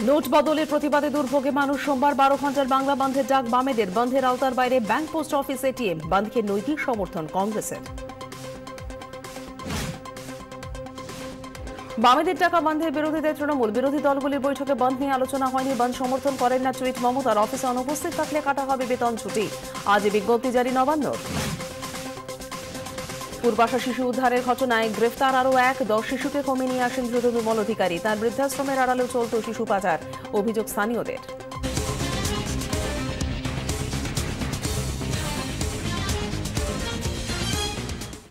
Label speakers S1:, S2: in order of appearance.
S1: Note বদলের প্রতিবাদে দুর্ভোগে মানুষ। সোমবার 12 ঘন্টার বাংলা বন্ধের ডাক বামেদের। বন্ধের আওতার বাইরে ব্যাংক, পোস্ট অফিস, এটিএম। বন্ধকে নৈতিক সমর্থন কংগ্রেসের। বামেদের ডাকা বন্ধের বিরোধীতে তৃণমূল। বিরোধী দলগুলির বৈঠকে বন্ধ নিয়ে আলোচনা হয়নি। বন্ধ সমর্থন করেন না টুইট মমতার। অফিসে অনুপস্থিত থাকলে কাটা হবে বেতন ছুটি। আজ বিজ্ঞপ্তি জারি নবান্নর। পূর্বাশা শিশু উদ্ধারের ঘটনায় গ্রেফতার আরও 10 শিশুকে কমে নিয়ে আসেন দ্রুত বিমল অধিকারী। তার বৃদ্ধাশ্রমের আড়ালেও চলত শিশু পাচার, অভিযোগ স্থানীয়দের।